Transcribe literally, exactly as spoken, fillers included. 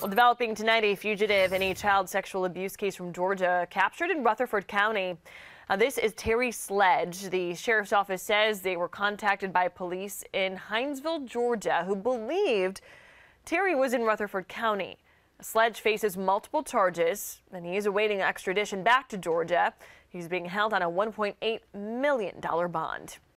Well, developing tonight, a fugitive in a child sexual abuse case from Georgia captured in Rutherford County. Uh, this is Terry Sledge. The sheriff's office says they were contacted by police in Hinesville, Georgia, who believed Terry was in Rutherford County. Sledge faces multiple charges, and he is awaiting extradition back to Georgia. He's being held on a one point eight million dollar bond.